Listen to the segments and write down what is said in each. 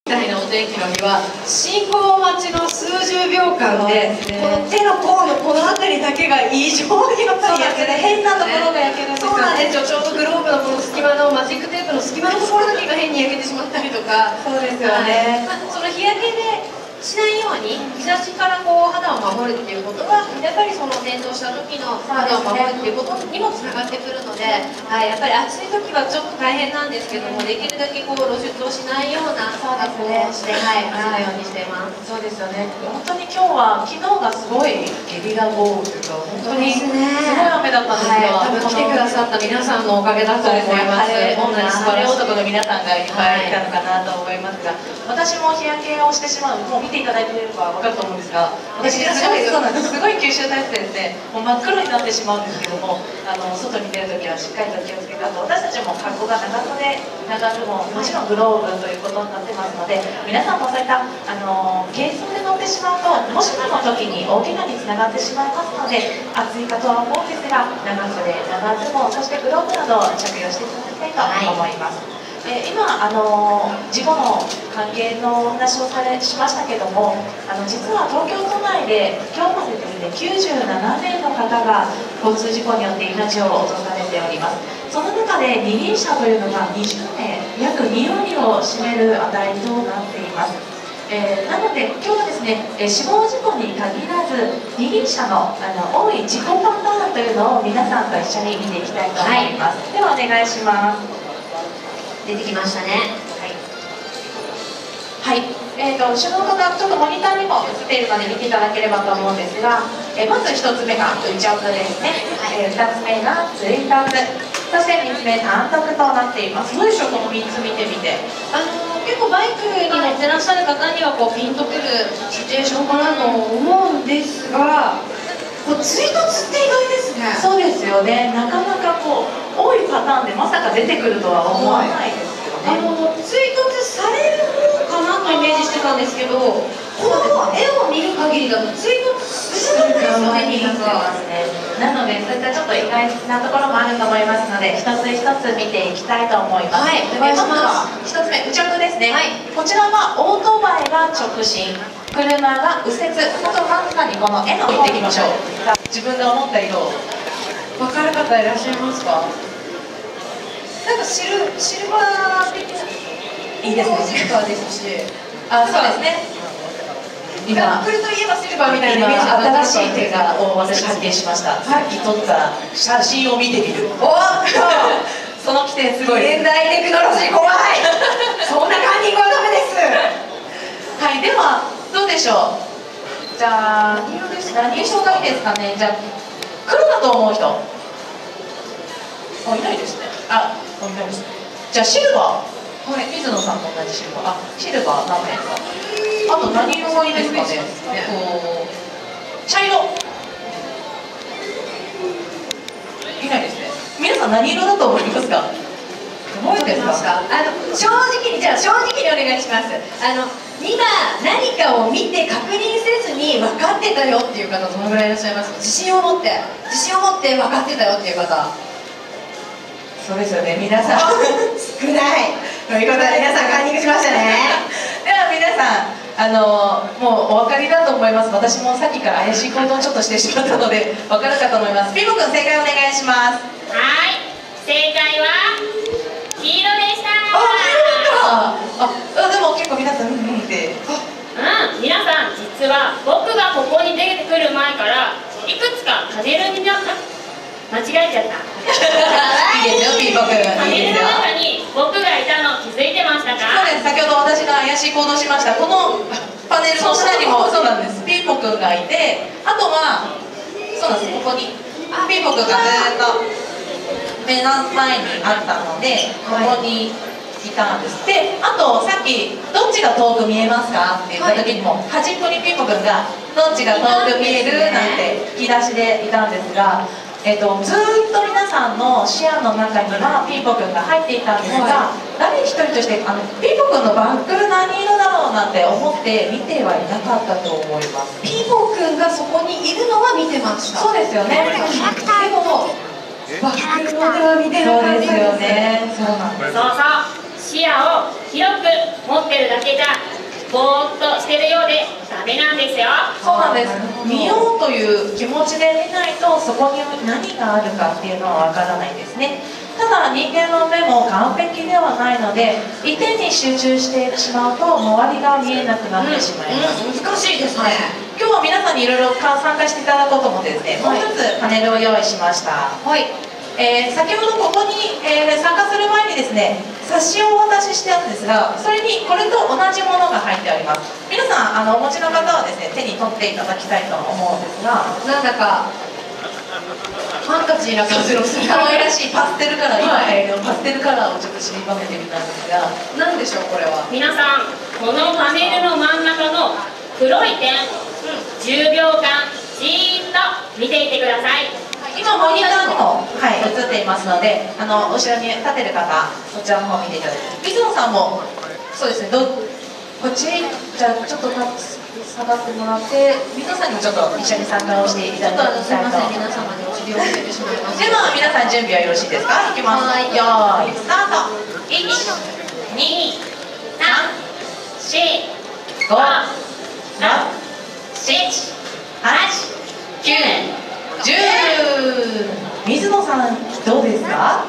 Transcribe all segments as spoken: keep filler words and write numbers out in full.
みたいなお天気の日は信号待ちの数十秒間で、この手の甲のこの辺りだけが異常にやっぱり焼けて、変なところが焼けるんですよ。そうなんですよ。ちょうどグローブのこの隙間のマジックテープの隙間のところだけが変に焼けてしまったりとか。そうですよね。まあ、その日焼けでしないように日差しからこう肌を守るっていうことはやっぱりその転倒した時の肌を守るっていうことにもつながってくるので、はい、やっぱり暑い時はちょっと大変なんですけども、できるだけこう露出をしないような格好をして、はい、走るようにしています。そうですよね。本当に今日は昨日がすごいゲリラ豪雨というか本当にすごい雨だったんですが、多分来てくださった皆さんのおかげだと思います。本当に晴れ男の皆さんがいっぱいいたのかなと思いますが、私も日焼けをしてしまう、もう見ていただいていれば分かると思うんですが、私すごいそうなんです。すごい吸収体質でですね、もう真っ黒になってしまうんですけども、あの外に出るときはしっかりと気をつけて、あと私たちも格好が長袖長ズボン、もちろんグローブということになってますので、皆さんもそういったあの軽装で乗ってしまうと、もしもの時に大怪我につながってしまいますので、暑いかとは思うんですが、長袖長ズボン、そしてグローブなどを着用していただきたいと思います。え今あの事故の関係のお話をされしましたけども、あの実は東京都内で今日までできゅうじゅうななめいの方が交通事故によって命を落とされております。その中で二輪車というのがにじゅうめい、約にわりを占める値となっています。えー、なので今日はですね、えー、死亡事故に限らず二輪車のあの多い事故パターンというのを皆さんと一緒に見ていきたいと思います。はい、ではお願いします。出てきましたね。はい、はい、えーと後ろの方、ちょっとモニターにも映っているので見ていただければと思うんですが、えー、まずひとつめが打ち音ですね、はい、えー、ふたつめが追突、そしてみっつめ単独となっています。どうでしょう、このみっつ見てみて。あのー、結構バイクに乗ってらっしゃる方にはこうピンとくるシチュエーションかなと思うんですが、こう追突って意外ですね。そうですよね。なかなかこう多いパターンでまさか出てくるとは思わないですよね。あの追突される方かなとイメージしてたんですけど、この絵を見る限りだと追突するんですよね。になってますね。なのでそういったちょっと意外なところもあると思いますので、一つ一つ見ていきたいと思います。はい、お願いします。一つ目、右折ですね。はい、こちらはオートバイが直進、車が右折。あとまさにこの絵の見ていきましょう。自分が思った色分かる方いらっしゃいますか？なんかシルシルバー的ないいですね。シルバーですし、あ、そうですね。今来るといえばシルバーみたいなイメージ。新しい手がを私発見しました。さっき撮った写真を見てみる。おっと、その規定すごい。現代テクノロジー怖い。そんなカンニングはダメです。はい、ではどうでしょう。じゃあ何色ですか？何色がいいですかね。じゃあ黒だと思う人。あ、いないですね。あ、いないですね。じゃあシルバー。はい、水野さんと同じシルバー。あ、シルバー何名か。あと何色がいいですかね。こう茶色。いないですね。皆さん何色だと思いますか。どうですか。あの正直にじゃあ正直にお願いします。あの今何かを見て確認せずに分かってたよっていう方どのぐらいいらっしゃいますか。自信を持って自信を持って分かってたよっていう方。そうですよね。皆さん少ないということで皆さんカンニングしましたね。では皆さん、あのもうお分かりだと思います。私もさっきから怪しい行動をちょっとしてしまったので分かるかと思います。ピモ君正解お願いします。 はい、正解は黄色でした。 あ、黄色か。あ、でも結構皆さんうんうんって。 うん、皆さん実は僕がここに出てくる前からいくつかパネルになった間違えちゃった。 いいですよ、ピーポくん。 パネルの中に僕がいたの気づいてましたか？ そうです。先ほど私が怪しい行動しました。このパネルの下にもそうなんです。ピーポくんがいて、あとはそうなんです。ここにピーポくんがずっと目の前にあったので、ここにいたんです。で、あとさっきどっちが遠く見えますかって言った時にも、端っこにピーポくんがどっちが遠く見えるなんて引き出しでいたんですが。えっと、ずーっと皆さんの視野の中にはピーポくんが入っていたんですが、誰一人としてあのピーポくんのバックル何色だろうなんて思って見てはいなかったと思います。ピーポくんがそこにいるのは見てました。そうですよね。でもバックルまでは見てなかったですよね。そうなんです。 そうそう、視野を広く持ってるだけじゃぼーっとしてるようでダメなんですよ。 そうなんです。見ようという気持ちで見ないと、そこに何があるかっていうのはわからないんですね。ただ人間の目も完璧ではないので、一点に集中してしまうと周りが見えなくなってしまいます。 うんうん、難しいですね。 今日は皆さんにいろいろ参加していただこうと思ってですね、もう一つパネルを用意しました。 はい。 えー、先ほどここに、えー、参加する前にですね、冊子をお渡ししてあるんですが、それにこれと同じものが入っております。皆さんあのお持ちの方はですね、手に取っていただきたいと思うんですが、 なんだかファンタジーな感じの可愛らしいパステルカラー、今流行りのパステルカラーをちょっと散りばめてみたんですが、 何でしょうこれは。 皆さん、このパネルの真ん中の黒い点、じゅうびょうかんじーっと見ていてください。 今モニターにも、はい、映っていますので、あの後ろに立ってる方、そちらの方を見ていただいて、水野さんもそうですね、どこっちじゃあちょっと下がってもらって、水野さんにもちょっと一緒に参加をしていただきたいと。 皆様にお尻を向けてしまいます。 では皆さん準備はよろしいですか？いきます。 はい、 よーいスタート。いち、に、さん、し、ご、ろく、なな、はち、きゅう、じゅう。水野さんどうですか？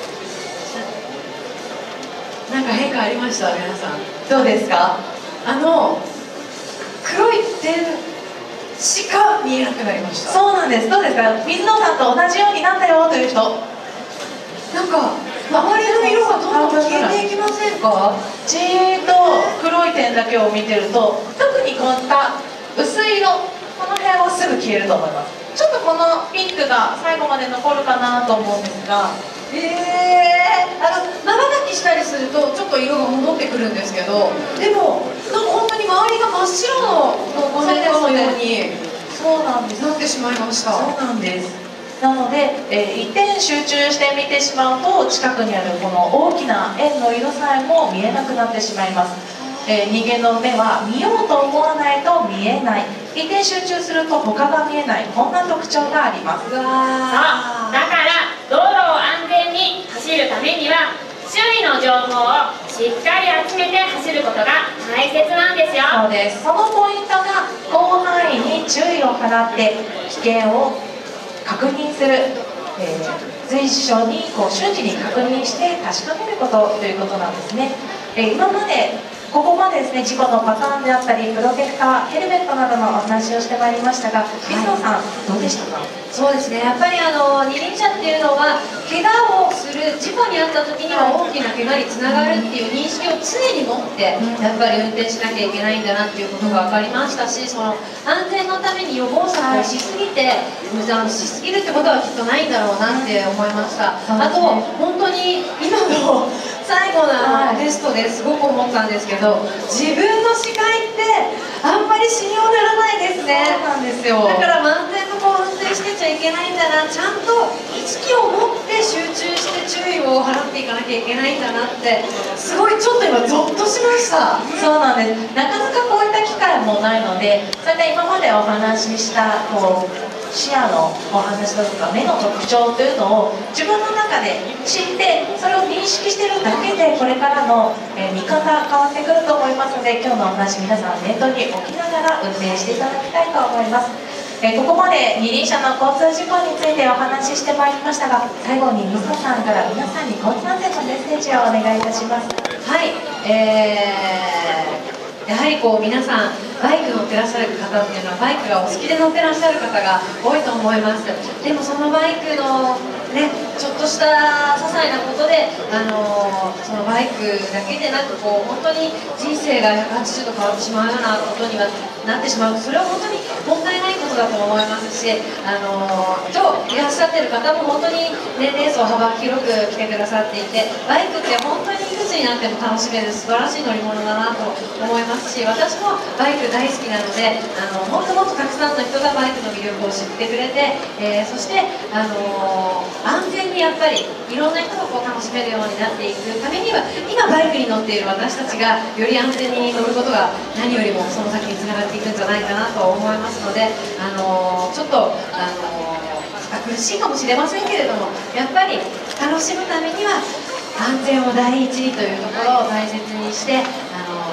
なんか変化ありました。皆さんどうですか？ あの黒い点しか見えなくなりました。 そうなんです。どうですか？水野さんと同じようになったよという人。 なんか周りの色がどんどん消えていきませんか？ じーっと黒い点だけを見てると、特にこういった薄い色、この辺はすぐ消えると思います。ちょっとこのピンクが最後まで残るかなと思うんですが、 えー、あのまばたきしたりするとちょっと色が戻ってくるんですけど、でもなんか本当に周りが真っ白のごめんかのようにそうなんですなってしまいました。 そうなんです。なので、えー、一点集中して見てしまうと、近くにあるこの大きな円の色さえも見えなくなってしまいます。えー、人間の目は見ようと思わないと見えない、一点集中すると他が見えない、こんな特徴があります。 そう、だから道路を安全に走るためには周囲の情報をしっかり集めて走ることが大切なんですよ。 そうです。そのポイントが広範囲に注意を払って危険を確認する、えー、随所にこう瞬時に確認して確かめることということなんですね。えー、今までここまでですね、事故のパターンであったり、プロテクター、ヘルメットなどのお話をしてまいりましたが、水野さん、どうでしたか？ そうですね、やっぱりあの二輪車っていうのは怪我をする、事故に遭った時には大きな怪我につながるっていう認識を常に持ってやっぱり運転しなきゃいけないんだなっていうことが分かりましたし、その安全のために予防策をしすぎて無残しすぎるってことはきっとないんだろうなって思いました。あと本当に今の最後のテストですごく思ったんですけど、自分の視界ってあんまり信用ならないですね。 そうなんですよ。 だから万全のこう運転してちゃいけないんだな、ちゃんと意識を持って集中して注意を払っていかなきゃいけないんだなって、すごいちょっと今ゾッとしました。 そうなんです。なかなかこういった機会もないので、そういった今までお話ししたこう視野のお話だとか目の特徴というのを自分の中で知って、それを認識しているだけでこれからの、えー、見方変わってくると思いますので、今日のお話皆さん念頭に置きながら運転していただきたいと思います。えー、ここまで二輪車の交通事故についてお話ししてまいりましたが、最後に水野さんから皆さんに交通安全のメッセージをお願いいたします。 はい、えー、やはりこう皆さんバイク乗ってらっしゃる方っていうのはバイクがお好きで乗ってらっしゃる方が多いと思います。でもそのバイクのね、ちょっとした些細なことで、あのー、そのバイクだけでなくこう本当に人生がひゃくはちじゅうど変わってしまうようなことにはなってしまう、それは本当にもったいないことだと思いますし、あのー、今日いらっしゃってる方も本当に年齢層幅広く来てくださっていて、バイクって本当にいくつになっても楽しめる素晴らしい乗り物だなと思いますし、私もバイク大好きなので、あのもっともっとたくさんの人がバイクの魅力を知ってくれて、えー、そして、あのー、安全にやっぱりいろんな人がこう楽しめるようになっていくためには、今バイクに乗っている私たちがより安全に乗ることが何よりもその先につながっていくんじゃないかなと思いますので、あのー、ちょっと、あのー、苦しいかもしれませんけれども、やっぱり楽しむためには安全を第一にというところを大切にして、あのー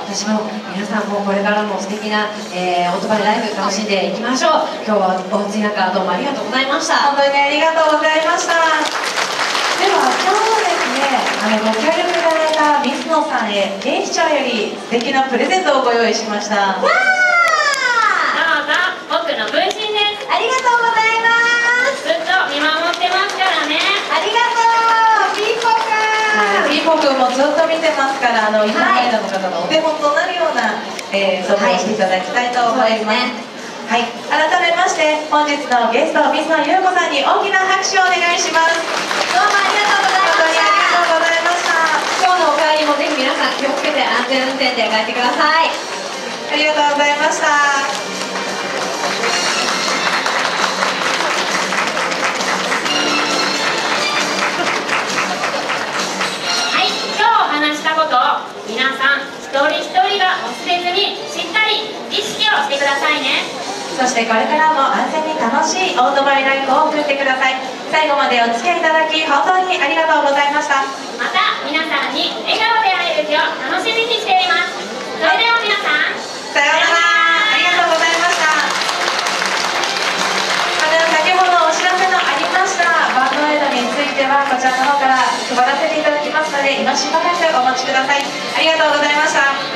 私も皆さんもこれからも素敵な、えー、オートバイライフ楽しんでいきましょう。今日はお暑い中どうもありがとうございました。 本当にありがとうございました。では今日はですね、あのご協力いただいた水野さんへ警視庁より素敵なプレゼントをご用意しました。わー、 どうぞ、僕の分身です。 ありがとうございます。 ずっと見守ってますからね。 ありがとう、ピーポくん。ピーポくんもずっと見てますから、あの、インターネットの方のお手本となるような、えー、ことをしていただきたいと思います。はい、改めまして本日のゲスト水野優子さんに大きな拍手をお願いします。 どうもありがとうございました。 ありがとうございました。 今日のお帰りもぜひ皆さん気をつけて安全運転で帰ってください。 ありがとうございました。 はい、今日お話したことを皆さん一人一人が忘れずにしっかり意識をしてくださいね。 そしてこれからも安全に楽しいオートバイライフを送ってください。最後までお付き合いいただき本当にありがとうございました。 また皆さんに笑顔で会える日を楽しみにしています。それでは皆さん、 さようなら。ありがとうございました。あの先ほどお知らせのありましたバンドエイドについてはこちらの方から配らせていただきますので、今しばらくお待ちください。ありがとうございました。